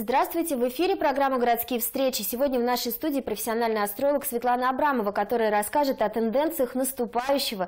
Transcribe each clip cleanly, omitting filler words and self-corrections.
Здравствуйте! В эфире программа «Городские встречи». Сегодня в нашей студии профессиональный астролог Светлана Абрамова, которая расскажет о тенденциях наступающего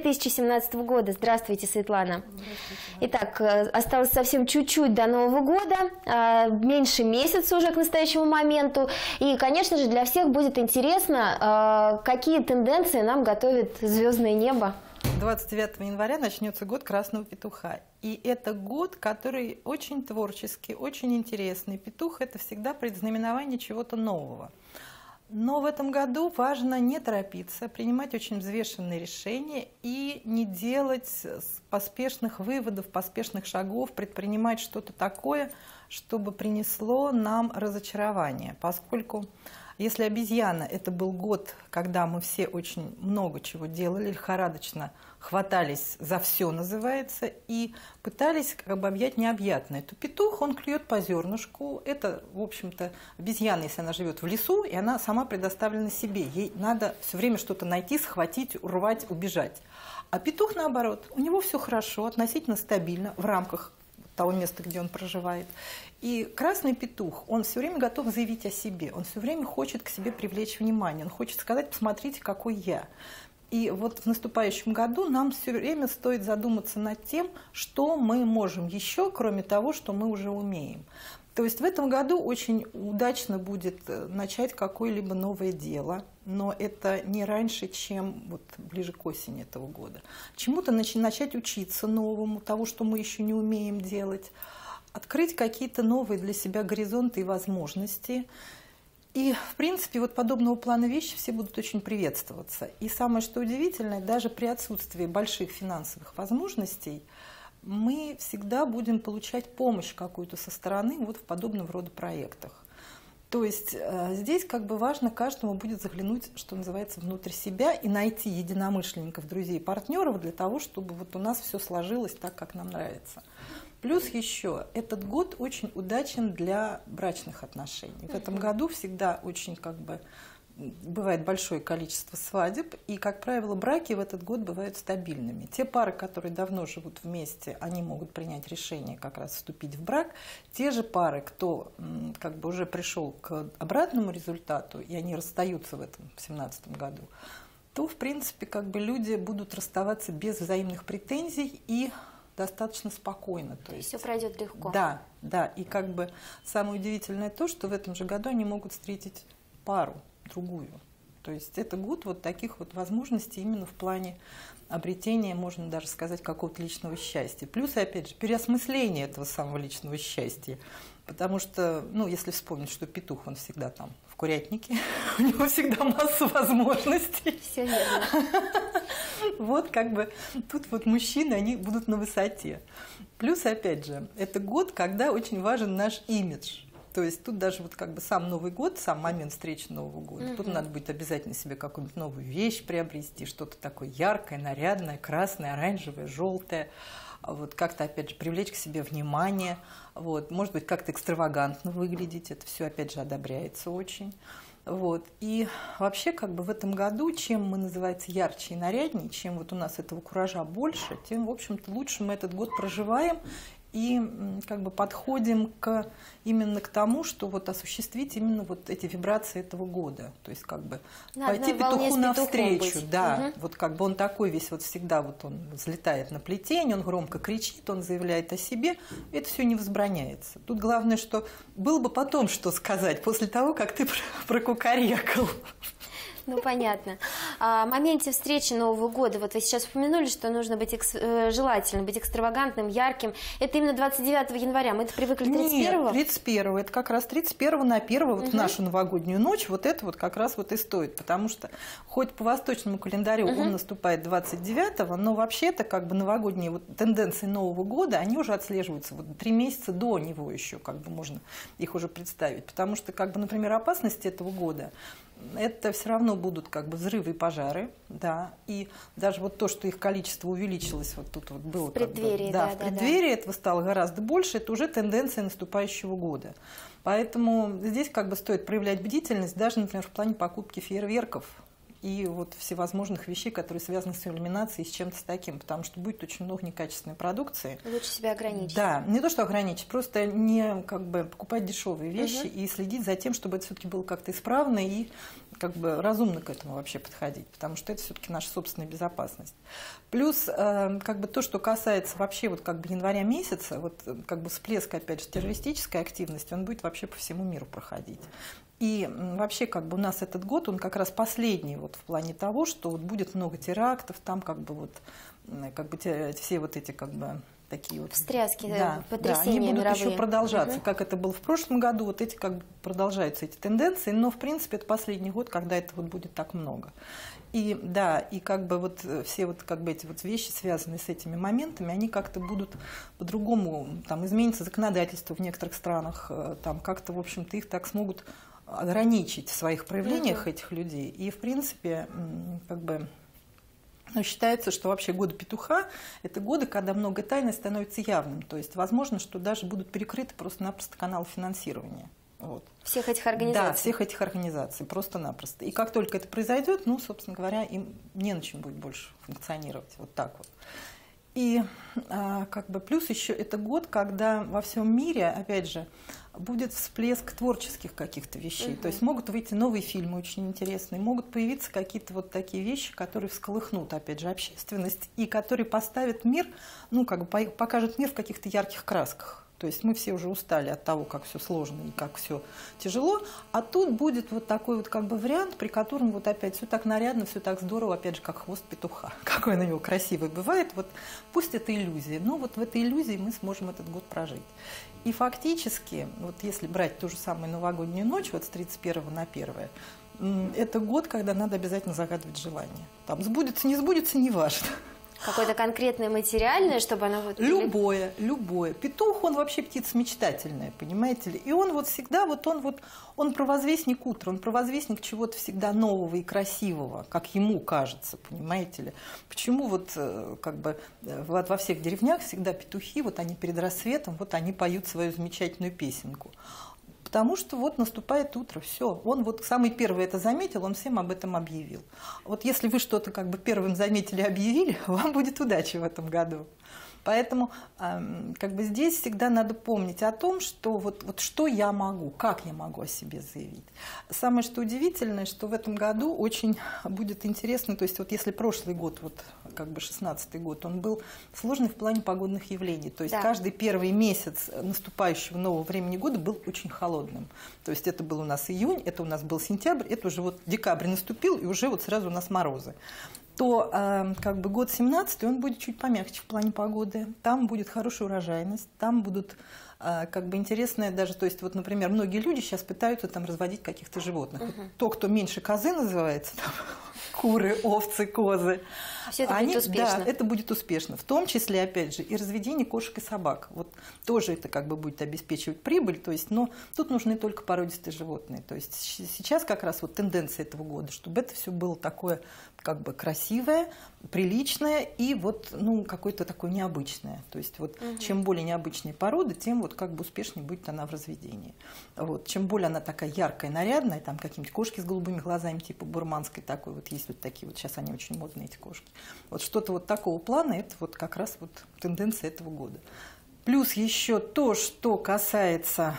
2017 года. Здравствуйте, Светлана! Здравствуйте. Итак, осталось совсем чуть-чуть до Нового года, меньше месяца уже к настоящему моменту. И, конечно же, для всех будет интересно, какие тенденции нам готовит звездное небо. 29 января начнется год Красного Петуха. И это год, который очень творческий, очень интересный. Петух – это всегда предзнаменование чего-то нового. Но в этом году важно не торопиться, принимать очень взвешенные решения и не делать поспешных выводов, поспешных шагов, предпринимать что-то такое, чтобы принесло нам разочарование. Поскольку если обезьяна – это был год, когда мы все очень много чего делали, лихорадочно хватались за все, называется, и пытались как бы объять необъятное, то петух, он клюет по зернышку. Это, в общем-то, обезьяна, если она живет в лесу, и она сама предоставлена себе. Ей надо все время что-то найти, схватить, урвать, убежать. А петух, наоборот, у него все хорошо, относительно стабильно, в рамках того места, где он проживает. И красный петух, он все время готов заявить о себе, он все время хочет к себе привлечь внимание, он хочет сказать: посмотрите, какой я. И вот в наступающем году нам все время стоит задуматься над тем, что мы можем еще, кроме того, что мы уже умеем. То есть в этом году очень удачно будет начать какое-либо новое дело, но это не раньше, чем вот ближе к осени этого года. Чему-то начать учиться новому, того, что мы еще не умеем делать, открыть какие-то новые для себя горизонты и возможности. И, в принципе, вот подобного плана вещи все будут очень приветствоваться. И самое, что удивительное, даже при отсутствии больших финансовых возможностей, мы всегда будем получать помощь какую-то со стороны вот в подобного рода проектах. То есть здесь как бы важно каждому будет заглянуть, что называется, внутрь себя и найти единомышленников, друзей, партнеров для того, чтобы вот у нас все сложилось так, как нам нравится. Плюс еще этот год очень удачен для брачных отношений. В этом году всегда очень как бы бывает большое количество свадеб, и, как правило, браки в этот год бывают стабильными. Те пары, которые давно живут вместе, они могут принять решение как раз вступить в брак. Те же пары, кто как бы уже пришел к обратному результату, и они расстаются в этом 2017 году, то, в принципе, как бы люди будут расставаться без взаимных претензий и достаточно спокойно. То есть все пройдет легко. Да, да. И как бы самое удивительное то, что в этом же году они могут встретить пару, другую. То есть это год вот таких вот возможностей именно в плане обретения, можно даже сказать, какого-то личного счастья. Плюс, опять же, переосмысление этого самого личного счастья. Потому что, ну, если вспомнить, что петух, он всегда там в курятнике, у него всегда масса возможностей. Все верно. Вот как бы тут вот мужчины, они будут на высоте. Плюс, опять же, это год, когда очень важен наш имидж. То есть тут даже вот как бы сам Новый год, сам момент встречи Нового года, тут надо будет обязательно себе какую-нибудь новую вещь приобрести, что-то такое яркое, нарядное, красное, оранжевое, желтое. Вот как-то, опять же, привлечь к себе внимание, вот, может быть, как-то экстравагантно выглядеть, это все, опять же, одобряется очень. Вот. И вообще, как бы в этом году, чем мы, называется, ярче и наряднее, чем вот у нас этого куража больше, тем, в общем-то, лучше мы этот год проживаем и как бы подходим именно к тому, что вот осуществить именно вот эти вибрации этого года. То есть как бы пойти петуху навстречу. Да, вот как бы он такой весь вот всегда вот он взлетает на плетень, он громко кричит, он заявляет о себе. Это все не возбраняется. Тут главное, что было бы потом что сказать после того, как ты прокукарекал. Ну, понятно. О моменте встречи Нового года, вот вы сейчас упомянули, что нужно быть желательно быть экстравагантным, ярким. Это именно 29 января, мы это привыкли 31-го? Нет, 31-го, это как раз 31-го на 1-го, вот в нашу новогоднюю ночь, вот это вот как раз вот и стоит, потому что хоть по восточному календарю он наступает 29-го, но вообще-то как бы новогодние вот тенденции Нового года, они уже отслеживаются вот 3 месяца до него еще, как бы можно их уже представить, потому что, как бы, например, опасности этого года, это все равно будут как бы взрывы и пожары, да, и даже вот то, что их количество увеличилось, вот тут вот было в преддверии, как бы, в преддверии этого стало гораздо больше, это уже тенденция наступающего года. Поэтому здесь как бы стоит проявлять бдительность, даже, например, в плане покупки фейерверков. и вот всевозможных вещей, которые связаны с иллюминацией, с чем-то с таким, потому что будет очень много некачественной продукции. Лучше себя ограничить. Да, не то, что ограничить, просто не как бы покупать дешевые вещи и следить за тем, чтобы это все-таки было как-то исправно и как бы разумно к этому вообще подходить, потому что это все-таки наша собственная безопасность. Плюс как бы то, что касается вообще вот как бы января месяца, вот как бы всплеск, опять же, террористической активности, он будет вообще по всему миру проходить. И вообще как бы у нас этот год, он как раз последний вот в плане того, что вот будет много терактов, там как бы вот как бы все вот эти как бы такие вот встряски, да, потрясения они будут мировые. еще продолжаться, как это было в прошлом году, вот эти как бы продолжаются эти тенденции, но в принципе это последний год, когда это вот будет так много. И да, и как бы вот все вот как бы эти вот вещи, связанные с этими моментами, они как-то будут по-другому, там изменится законодательство в некоторых странах, там как-то, в общем-то, их так смогут ограничить в своих проявлениях этих людей. И, в принципе, как бы считается, что вообще годы петуха – это годы, когда много тайны становится явным. То есть, возможно, что даже будут перекрыты просто-напросто каналы финансирования. Вот. Всех этих организаций? Да, всех этих организаций, просто-напросто. И как только это произойдет, ну, собственно говоря, им не на чем будет больше функционировать. Вот так вот. И как бы плюс еще это год, когда во всем мире, опять же, будет всплеск творческих каких-то вещей. То есть могут выйти новые фильмы очень интересные, могут появиться какие-то вот такие вещи, которые всколыхнут, опять же, общественность и которые поставят мир, ну, как бы покажут мир в каких-то ярких красках. То есть мы все уже устали от того, как все сложно и как все тяжело, а тут будет вот такой вот как бы вариант, при котором вот опять все так нарядно, все так здорово, опять же, как хвост петуха. Какой на него красивый бывает, вот пусть это иллюзия, но вот в этой иллюзии мы сможем этот год прожить. И фактически, вот если брать ту же самую новогоднюю ночь, вот с 31 на 1, это год, когда надо обязательно загадывать желание. Там сбудется, не сбудется, неважно. Какое-то конкретное материальное, чтобы оно вот... Любое. Петух, он вообще птица мечтательная, понимаете ли? И он вот всегда, он провозвестник утра, он провозвестник чего-то всегда нового и красивого, как ему кажется, понимаете ли? Почему вот как бы во всех деревнях всегда петухи, вот они перед рассветом, вот они поют свою замечательную песенку? Потому что вот наступает утро, все. Он вот самый первый это заметил, он всем об этом объявил. Вот если вы что-то как бы первым заметили и объявили, вам будет удача в этом году. Поэтому как бы здесь всегда надо помнить о том, что вот что я могу, как я могу о себе заявить. Самое что удивительное, что в этом году очень будет интересно, то есть вот если прошлый год, вот как бы 16-й год, он был сложный в плане погодных явлений. То есть каждый первый месяц наступающего нового времени года был очень холодным. То есть это был у нас июнь, это у нас был сентябрь, это уже вот декабрь наступил, и уже вот сразу у нас морозы. То как бы год 17-й, он будет чуть помягче в плане погоды. Там будет хорошая урожайность, там будут как бы интересные даже, то есть вот, например, многие люди сейчас пытаются там разводить каких-то животных. Вот то, кто меньше козы называется, там, куры, овцы, козы. Все это будет успешно. Да, это будет успешно. В том числе, опять же, и разведение кошек и собак. Вот тоже это как бы будет обеспечивать прибыль, то есть, но тут нужны только породистые животные. То есть сейчас как раз вот тенденция этого года, чтобы это все было такое как бы красивое, приличное и вот, ну, какое-то такое необычное. То есть вот чем более необычные породы, тем вот как бы успешнее будет она в разведении. Вот. Чем более она такая яркая, нарядная, там какие-нибудь кошки с голубыми глазами, типа бурманской такой, вот есть вот такие вот, сейчас они очень модные, эти кошки. Вот что-то вот такого плана, это вот как раз вот тенденция этого года. Плюс еще то, что касается,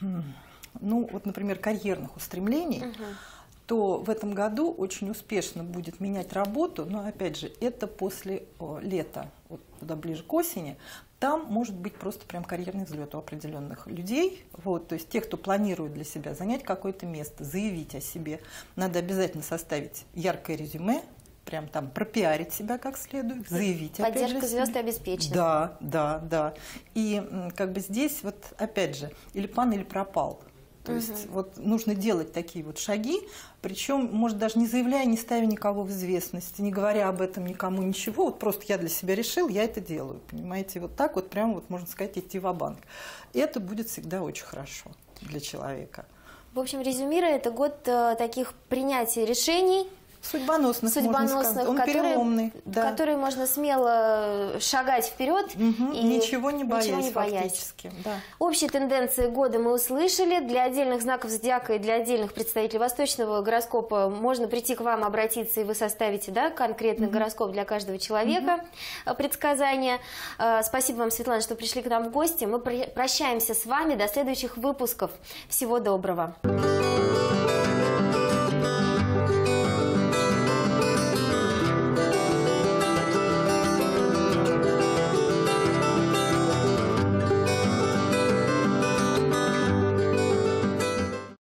ну, вот, например, карьерных устремлений, то в этом году очень успешно будет менять работу, но, опять же, это после лета, вот туда ближе к осени, там может быть просто прям карьерный взлет у определенных людей. Вот, то есть тех, кто планирует для себя занять какое-то место, заявить о себе, надо обязательно составить яркое резюме, прям там пропиарить себя как следует, заявить. Поддержка звезд обеспечена. Да. И как бы здесь вот опять же или пан, или пропал. То есть вот нужно делать такие вот шаги, причем, может, даже не заявляя, не ставя никого в известность, не говоря об этом никому ничего, вот просто я для себя решил, я это делаю, понимаете, вот так вот прям вот, можно сказать, идти ва-банк. И это будет всегда очень хорошо для человека. В общем, резюмируя, это год таких принятий решений, Судьбоносных, он переломный, в которые можно смело шагать вперед и ничего не боясь. Фактически. Да. Общие тенденции года мы услышали. Для отдельных знаков зодиака и для отдельных представителей восточного гороскопа можно прийти к вам, обратиться, и вы составите, да, конкретный гороскоп для каждого человека, предсказания. Спасибо вам, Светлана, что пришли к нам в гости. Мы прощаемся с вами до следующих выпусков. Всего доброго.